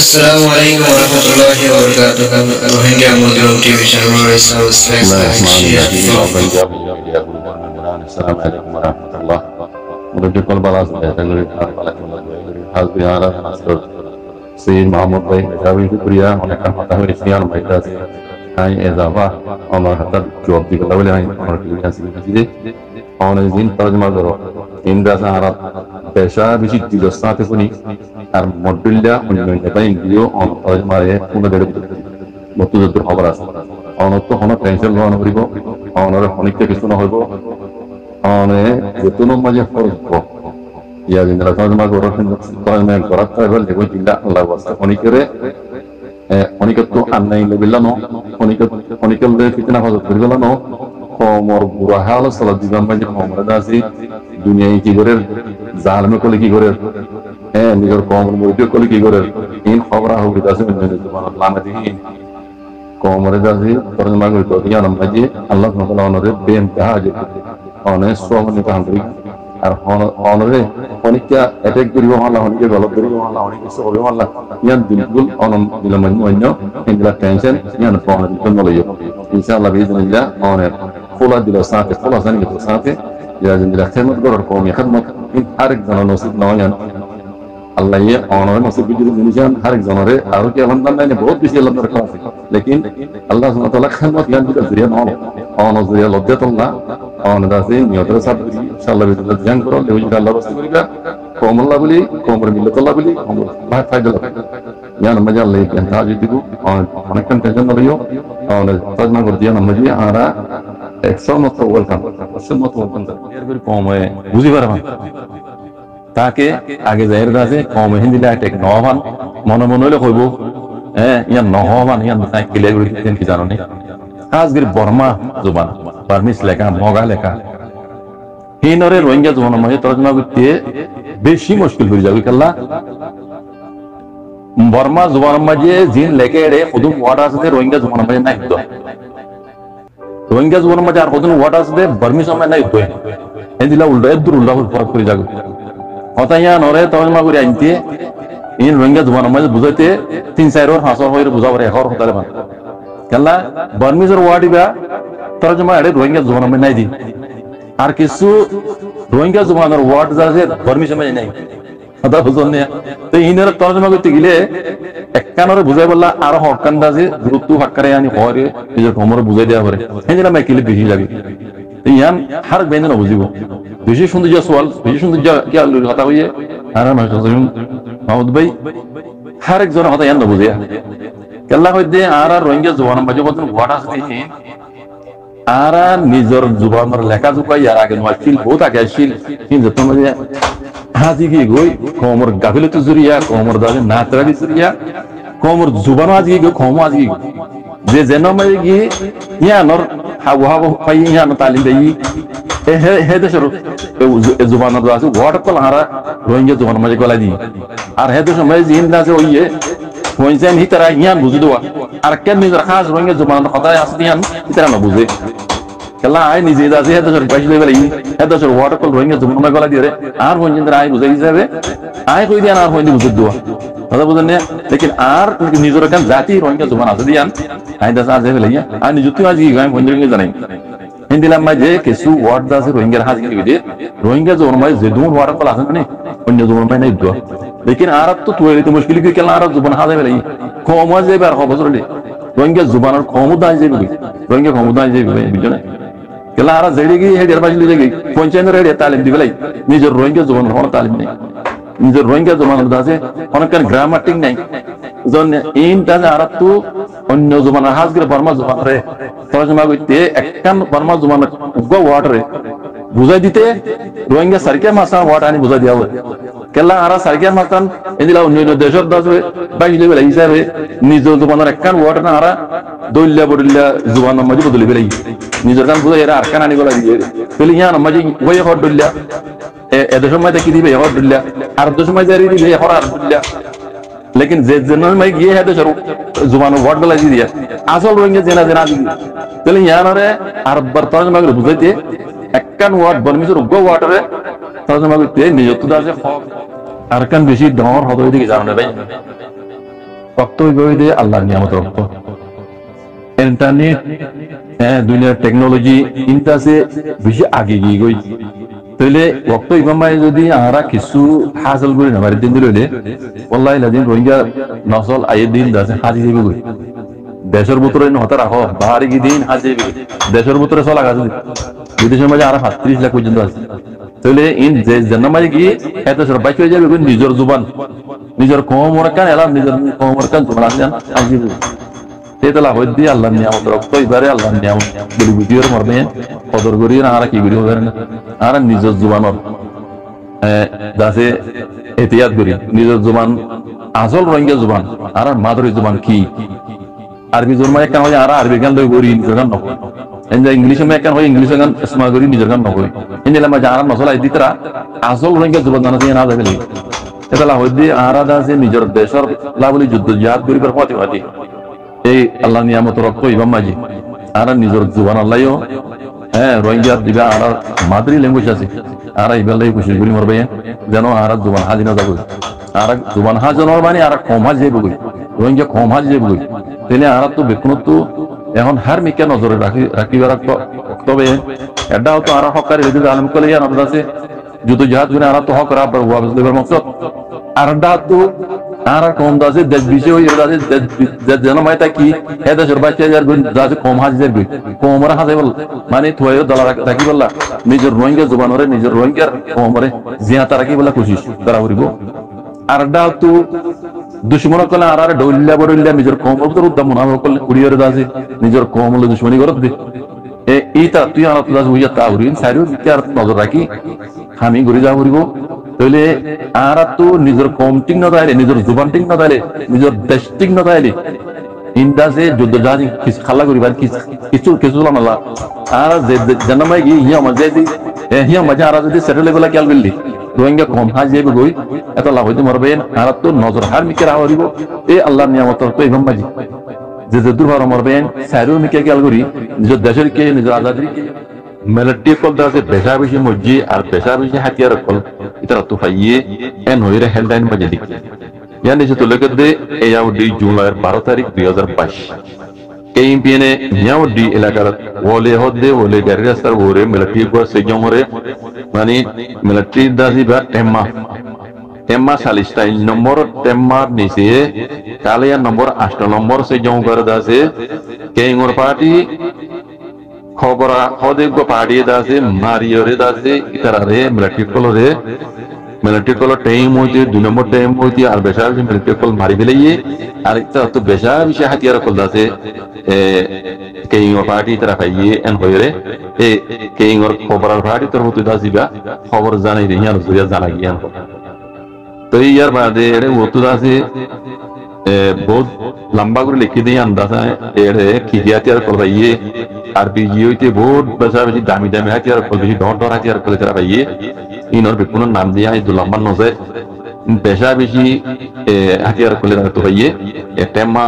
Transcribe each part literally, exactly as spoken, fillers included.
Assalamualaikum warahmatullahi wabarakatuh. Rohingya Muslim T V channel subscribe like share Assalamualaikum warahmatullahi wabarakatuh. Kol balas dari hal biara Nasrul Sayyid Muhammad Bhai Jawi Shukriya অনেক কথা হয়েছে আর মাইটা আছে I এজাবা আমার হাতে জবাব দিতে বলে আমি আমার ক্লিয়ার আছে যে অনেক দিন তরজমা করো ইন্দ্রা সাহারা পেশা বেশি দিলস্তাতে শুনি আর মডুল্লা অন্য পাই ভিডিও অন তরজমারে পুরো দেড় মতযুদ্ধ খবর আছে অনত হন টেনশন লওয়া করিব অনর অনেকটা কিছু না হইব অনে যেতুন মাঝে ফরজ ইয়া দিনরা তরজমা করো তরজমা করা তাইলে দেখো জিল্লা আল্লাহ ওয়াস্তা অনেকেরে অনেকত আন্নাই লেবিলানো অনেক অনেকলে ফিতনা হজত করিলানো কমর বুড়া হাল সালাত দিবান মাঝে কমর দাসি দুনিয়ায় কি করে জালমে কলে কি করে হ্যাঁ নিজের কমর মধ্যে কলে কি করে ইন খবর হবে দাসি মানে জবানত লামে দিই কমর দাসি তরজমা করি তো ইয়া নামাজি আল্লাহ তাআলা অনরে বেন কাজ অনে সোমনে কান্দ্রি আর অনরে অনেকটা অ্যাটাক করিব আল্লাহ অনেকে গলত করিব আল্লাহ অনেক কিছু হবে আল্লাহ ইয়ান দিলকুল অনম দিলমান অন্য ইনলা টেনশন ইয়ান পাওয়া দিতে নলইও ইনশাআল্লাহ বিইজনিল্লাহ অনের ফুলা দিল সাথে ফুলা জানি তো সাথে ইয়াজিন দিলা খেদমত করার কওমি খেদমত আরেক জন নসিব নয়ান আল্লাহ ইয়ে অনরে নসিব বিজুল নিজান আরেক জনরে আর কি আলহামদুলিল্লাহ নে বহুত বেশি আল্লাহ রাখা আছে লেকিন আল্লাহ সুবহানাহু ওয়া তাআলা খেদমত ইয়ান দিল জরিয়া নন অন জরিয়া লজ্জাতুল্লাহ অন দাসে নিয়তর সাথ ইনশাআল্লাহ বিজুল জান করো দেউজি আল্লাহ রাস্তা করিবা কমল্লাহ বলি কমর মিল্লাতুল্লাহ বলি কমর ভাই ফায়দা ইয়ান মজা আল্লাহ ইয়ান তাজি দিবু অনেক টেনশন নলিও অন তাজমা করতে ইয়ান মজি আরা একশো মতো ওয়েলকাম একশো মতো ওয়েলকাম এর করে কম হয় বুঝি পারবা তাকে আগে জাহির আছে কম হিন্দি লা টেক নওয়ান মনে মনে হইলে কইবো হ্যাঁ ইয়ান নহমান ইয়ান তাই ক্লিয়ার করে দিতেন কি জানো নি আজকের বর্মা জবান বার্মিস লেখা মগা লেখা হিনরে রোহিঙ্গা জবান মাঝে তরজমা করতে বেশি মুশকিল হয়ে যাবে কাল্লা বর্মা জবান মাঝে জিন লেখে রে খুদুম ওয়ার্ড আছে রোহিঙ্গা জবান মাঝে নাই তো রোহিঙ্গা জবান মাঝে আর খুদুম ওয়ার্ড আছে বার্মি সময় নাই তো এদিলা উল্টা এদুর উল্টা ফরক করে যাবে হতাইয়া নরে তরজমা করে আনতে ইন রোহিঙ্গা জবান মাঝে বুঝাইতে তিন চার ওর হাসর হয়ে বুঝাবার এখন হতালে বান কাল্লা বার্মিজর ওয়ার্ডিবা তরজমা এড়ে রোহিঙ্গা জবান মাঝে নাই দি আর কিছু রোহিঙ্গা জবানের ওয়ার্ড আছে বার্মি সময় নাই কথা বুঝুন না তো ইনার তরজমা করতে গেলে একখানরে বুঝাই বললা আর হকানদা যে গুরুত্ব হাক্কারে আনি হরে নিজের কমরে বুঝাই দেওয়া করে হেজরা মাই কিলে বেশি লাগে ইয়ান হার বেন না বুঝিব বেশি সুন্দর যা সওয়াল বেশি সুন্দর যা কি আলু কথা হইয়ে আর না সজুম মাহমুদ ভাই হার একজন কথা ইয়ান না বুঝে কেল্লা হইতে আর আর রোহিঙ্গা জওয়ান মাঝে কত ওয়ার্ড আছে আর নিজের জুবানের লেখা জুকাই আর আগে নয় বহুত আগে আসছিল কিন্তু তোমার হাজি কি গই কোমর গাফিলত জুরিয়া কোমর দাবে নাতরাদি জুরিয়া কোমর জুবান আজকে গো কোম আজকে যে জেনমে কি ইয়ানর হাওয়া হাওয়া পাই ইয়ান তালিম দেই হে হে দেশর জুবানের দাসু ওয়াট কল হারা রোহিঙ্গা জুবান মাঝে গলা দি আর হে দেশর মাঝে জিন দাসে ওইয়ে হইছেন হিতারা ইয়ান বুঝি দেওয়া আর কেন নিজের খাস রোহিঙ্গা জুবানের কথা আসনি ইয়ান হিতারা না বুঝে কেলা আই নিজে দাসে হে দেশর বাইশ লেভেল ই হে দেশর ওয়াট কল রোহিঙ্গা জুবান মাঝে গলা দিয়ে আর হইছেন আই বুঝে হিসাবে আই কই দিয়ান আর হইনি বুঝে দেওয়া কথা বুঝেন না লেকিন আর নিজের কান জাতি রোহিঙ্গা জুবান আছে দিয়ান আই দাস আছে বলে আর নিজুতি আজ কি গায় বন্ধুকে জানাই হিন্দিলাম মাঝে কিছু ওয়ার্ড দাসে রোহিঙ্গার হাজ কি দে রোহিঙ্গা জোন মাঝে যেদুন ওয়ার্ড কল আছে না অন্য জোন মাঝে নাই দেওয়া লেকিন আর তো তুই তো মুশকিল কি কেলা আর জুবান হাজে বলে কম আছে বার হবে বছরলে রোহিঙ্গা জুবানের কম দাই যাবে রোহিঙ্গা কম দাই যাবে বুঝছো না কেলা আর জেডি কি হেডের বাজলি যাবে পঞ্চায়েতের রেডি তালিম দিবে লাই নিজের রোহিঙ্গা জুবান হন তালিম নেই নিজের রোহিঙ্গা জুবানের দাসে অনেক গ্রামাটিং নাই জন ইন দাসে আর তো অন্য জুবানের হাজগির বর্মা জুবান রে তরজমা করতে একখান বর্মা জুবানের উগ্র ওয়ার্ড রে বুঝাই দিতে রোহিঙ্গা সার্কিয়া মাসান ওয়ার্ড আনি বুঝাই দেওয়া কেলা আর সার্কিয়া মাসান এদিলা অন্য দেশের দাসে বাইশ লেভেল হিসাবে নিজ জুবানের একখান ওয়ার্ড না আর দইল্লা বড়িল্লা জুবানের মাঝে বদলি বেলাই নিজের কান বুঝাই এরা আরকান আনি গলা দিয়ে পেলে ইয়ান মাঝে ওই হর দইল্লা এদের সময় কি দিবে হর দইল্লা আর দশ সময় জারি দিবে হর আর দইল্লা লেকিন যে জেনারেল মাই গিয়ে হেদে সরু জুবান ওয়ার্ড গলা দিয়ে আসল রোহিঙ্গা জেনা জেনা পেলে ইয়ানরে আর তরজমা করে বুঝাইতে একখান ওয়ার্ড বর্মিজর উগ্র ওয়ার্ডরে তরজমা করতে নিজত্ব দাসে হক আরকান বেশি ডর হদ হইতে জানো না ভাই রক্ত হইবে দিয়ে আল্লাহর নিয়ামত রক্ত ইন্টারনেট হ্যাঁ দুনিয়ার টেকনোলজি ইনটাসে বেশি আগে গিয়ে গই তাইলে রক্ত ইমামাই যদি আমরা কিছু হাসিল করি না বাড়ি দিন দিলে ওল্লাহ লাদিন রোহিঙ্গা নসল আয়ের দিন দাসে হাজি দেবে গই দেশের ভিতরে হতে রাখো বাহারি কি দিন হাজি দেবে দেশের ভিতরে চলা গাছ বিদেশের মাঝে আরো সাতত্রিশ লাখ পর্যন্ত আছে তাহলে ইন যে জন্মাই গিয়ে এত সব বাইক হয়ে যাবে নিজের জুবান নিজের কমর কান এলাম নিজের কমর কান তোমার আসেন হাজি দেবে সেটা হইত দিয়ে আল্লাহ নিয়ামত রক্ত এবারে আল্লাহ নিয়ামত বলি বুঝিয়ে মরবে কদর করি না আর কি করি হবে না আর নিজের জুবানর দাসে এহতিয়াত করি নিজের জুবান আসল রোহিঙ্গা জুবান আর মাদুরি জুবান কি আরবি জন্মায় কেন হয় আর আরবি গান লই করি নিজের গান নকরি এনজা ইংলিশে মে কেন হয় ইংলিশে গান ইসমা করি নিজের গান নকরি এনজা মা জানা মশলা দিতরা আসল রোহিঙ্গা জুবান জানা দিয়ে না যাবে এটা হইত দিয়ে আর দাসে নিজের দেশের লাভলি যুদ্ধ জিহাদ করিবার পথে পাতি এই আল্লাহ নিয়ামত রক্ত ইমাম মাঝি আর নিজের জুবান আল্লাহও হ্যাঁ রোহিঙ্গা দিবা আর মাদ্রি ল্যাঙ্গুয়েজ আছে আর ইবালাই খুশি করি মরবে যেন আর জুবান হাজি না যাবো আর জুবান হাজনের মানে আর কম হাজি যাইব রোহিঙ্গা কম হাজি যাইব তাহলে আর তো বেকুন তো এখন হার মিকা নজরে রাখি রাখিবার তবে এটা হতো আর হকারি যদি আলম কলে আমাদের আছে যুদ্ধ জাহাজ করে আর তো হক রাব ওয়াবজ দেবার মকসদ আর ডা তো আর কম দাসে দেশ বিষয় হয়ে দাসে জনমাই থাকি এ দেশের বাচ্চা যার দাসে কম হাজির গই কমরা হাজে বল মানে থয়ে দলা থাকি বললা নিজের রোহিঙ্গা জবানরে নিজের রোহিঙ্গার কমরে জিয়াতা রাখি বলা কোশিশ করা করিব আর ডা তো দুশ্মন কলে আর আর ডইল্লা বড়ইল্লা নিজের কমর তো উদ্দাম না করলে উড়িয়ে দাসে নিজের কমলে দুশ্মনী করত দে এ ইতা তুই আর দাস হইয়া তা উড়িন সাইরো বিচার নজর রাখি আমি ঘুরে যা করিব তাহলে আর তো নিজের কম ঠিক না তাইলে নিজের জুবান ঠিক না তাইলে নিজের দেশ ঠিক না তাইলে ইন্দাজে যুদ্ধ জাহাজ খালা করিবার কিছু কিছু না আর জন্মাই গিয়ে হিয়া মজা দি হিয়া মজা আর যদি সেটেল লেভেল খেয়াল করলি রোহিঙ্গা কম হাজ যাইবে গই এত লাভ হইতে মরবে আর তো নজর হার মিকে রাহ হরিব এই আল্লাহর নিয়ামত তো ইমাম মাঝি যে যে দুর্ভার মরবে সাইরো মিকে খেয়াল করি নিজের দেশের কে নিজের আজাদির কে মিলিটারি কল দাসে পেশা বেশি মজ্জি আর পেশা বেশি হাতিয়ার কল ইতারা তো পাইয়ে এন হইরে হেডলাইন মাঝে লিখে ইয়ানি যে তোলে কদে এয়াউডি জুলাই বারো তারিখ দুই হাজার বাইশ কেইপিএনে ইয়াউডি এলাকার ওলে হদে ওলে গাড়ি রাস্তার ওরে মিলিটারি কো সেজমরে মানে মিলিটারি দাসি বা টেম্মা টেম্মা সালিস্টাইন নম্বর টেম্মার নিচে কালিয়া নম্বর আট নম্বর সেজম করে দাসে কেইngor পার্টি খবরা হদেগ পাড়িয়ে দাসে মারিয়রে দাসে ইতারারে মিলিটারি কলরে মিলিটারি কল টাইম হইতে দুই নম্বর টাইম হইতে আর বেশা বেশি মিলিটারি কল মারি ফেলাইয়ে আর ইতা তো বেশা বেশি হাতিয়ার কল দাসে এ কেইngor পার্টি ইতারা পাইয়ে এন হইরে এ কেইngor খবরার পার্টি তোর হতে দাসিবা খবর জানাই রে ইয়ার জুয়া জানা গিয়ান তো ইয়ার বাদে এরে হতে দাসে বহুত লম্বা করে লিখে দিয়ে আন্দাজা এরে কি হাতিয়ার কল পাইয়ে আর বিজি হইতে বহুত বেশা বেশি দামি দামি হাতিয়ার কল বেশি ডর ডর হাতিয়ার কল তারা পাইয়ে ইনর বিপুন নাম দিয়া এই দুলাম্বার নজে বেশা বেশি হাতিয়ার কল তো পাইয়ে এ টেম্মা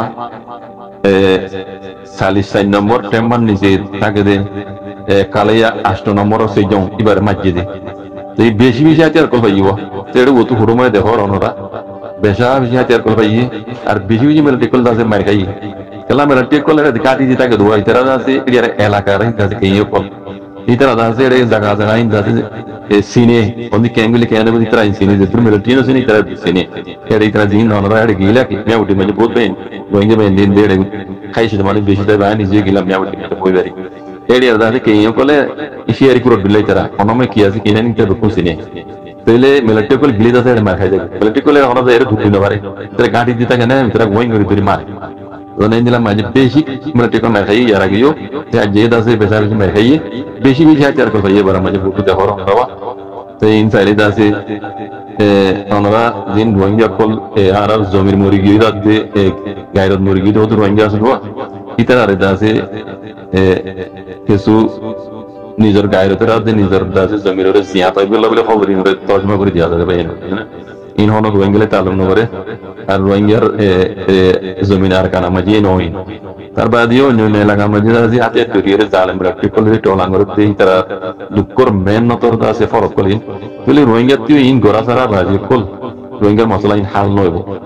চাল্লিশ চার নম্বর টেম্মার নিচে থাকে দে কালিয়া আষ্ট নম্বর সেই যাও এবার মাঝে দে তো এই বেশি বেশি হাতিয়ার কল পাইব তো এটা অত হুড়ময় দেখো অনরা বেশা বেশি হাতিয়ার কল পাইয়ে আর বেশি বেশি মিলিটারি কল দাসে মার খাই কেলা মিলিটারি কল কাটি দিয়ে থাকে দোয়া ইতারা দাসে এর এলাকার দাসে কেইও কল ইতারা দাসে এর জায়গা জায়গা ইন দাসে সিনে ওনি ক্যাঙ্গুলি ক্যানে বলি ইতারা সিনে যে তুমি মিলিটারি নো সিনে ইতারা সিনে এর ইতারা দিন অনরা এর গিলা কি মে উঠি মানে বহুত বেন গোইঙ্গে বেন দিন দেড়ে খাইছে মানে বেশি তাই বানি যে গিলা মে উঠি তো কই বারি এর দাসে কেইও কলে ইশিয়ারি পুরো বিলাই তারা অনমে কি আছে কিনা নিতে রকম সিনে তাইলে মিলিটারি কল গিলি দাসে মার খাই যায় মিলিটারি কলে অনরা এর ঢুকি না পারে তারা গাড়ি দিতা কেন তারা গোইং করে ধরি মারে তো নেন দিলাম মাঝে বেশি মিলিটারি কল মার খাই ইয়ার আগেও তে যে দাসে বেশা বেশি মার খাই বেশি বেশি হাতিয়ার কল পাইয়ে বার মাঝে বুকু দেখো রবা তো ইন সাইলে দাসে এ অনরা দিন রোহিঙ্গা কল আর জমির মুরগি রাতে গায়রত মুরগি তো রোহিঙ্গা আসলো ইতারা রে দাসে এ কিছু নিজের গায়রতের রাতে নিজের দাসে জমির ওরে জিয়া পাইবে বলে খবর ইনরে তর্জমা করে দিয়া যাবে না ইন হন রোহিঙ্গা তালুম নগরে আর রোহিঙ্গার জমিন আর কানা মাঝে নয় তার বাদেও অন্য এলাকা মাঝে দাসে হাতে তৈরি জালেম রাখতে কলে টলাঙ্গর দিয়ে তারা দুঃখর মেন নতর দাসে ফরক কলিন বলে রোহিঙ্গা তুই ইন গোরা সারা বাজি কল রোহিঙ্গার মশলা ইন হাল নইব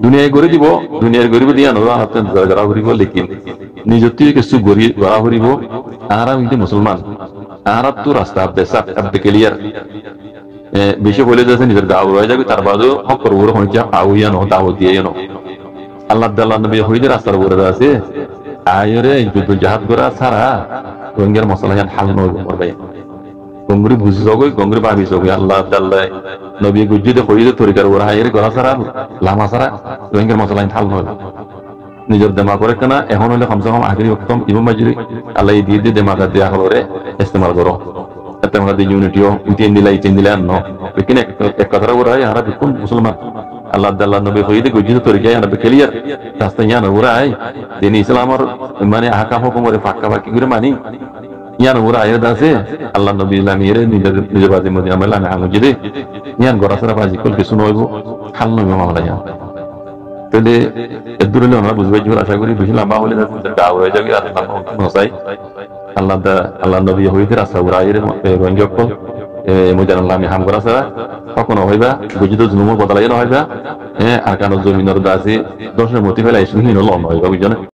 দুনিয়ায় গড়ে দিব দুনিয়ার গরিব দিয়া নজর হাতে গড়া করিব লেকিন নিজের থেকে কিছু গড়ি গড়া করিব আরা কিন্তু মুসলমান আরা তো রাস্তা বেসা আব্দে ক্লিয়ার বেশি বলে যাচ্ছে নিজের দাও রয়ে যাবে তার বাদেও হক করবো হইয়া আউইয়া নো দাও দিয়ে নো আল্লাহ আল্লাহ নবী হইদের রাস্তার উপরে আছে আয়রে যুদ্ধ জাহাজ করা ছাড়া রোহিঙ্গার মশলা ইয়ান হাল নয় করবে গঙ্গুরি বুঝি জগই গঙ্গুরি ভাবি জগই আল্লাহ আল্লাহ নবী গুজ্জিতে হইদে তরিকার ওরা আয়ের গলা ছাড়া লামা ছাড়া রোহিঙ্গার মশলা ইয়ান হাল নয় নিজের দেমা করে কেনা এখন হলে কমসে কম আখেরি উত্তম ইমাম মাজিরি আল্লাহ দিয়ে দিয়ে দেমাকা দেয়া হলরে ইস্তেমাল করো এতে আমাদের ইউনিটিও ইতিন দিলা ইতিন দিলা ন লেকিন এক কথা ওরা হারা বিকুন মুসলমান আল্লাহ আল্লাহ নবী হইদে গুজ্জিতে তরিকায় আনা ক্লিয়ার রাস্তা ইয়ান ওরা আই দিন ইসলামর মানে আহকাম হুকুমরে ফাঁকা ফাঁকি করে মানি ইয়ান ওরা আয়াত আছে আল্লাহ নবী লামিরে নিজের নিজের বাজে মধ্যে আমলা আমি আলো জিদে ইয়ান গরাসরা বাজি কল কিছু নইব হাল নবে মামলা ইয়ান তাহলে এদুরলে আমরা বুঝবাই যে আশা করি বেশি লম্বা হলে দাও হয়ে যাবে আর নসাই আল্লাহ আল্লাহ নবী হইতে রাস্তা ওরা আয়ের রোহিঙ্গা কল মুজান আল্লাহ আমি হাম গরাসরা কখনো হইবা গুজিত জুনুম বদলাই না হইবা হ্যাঁ আর কারণ জমিনের দাসে দশের মতি ফেলাই শুনি নল হইবা বুঝছো না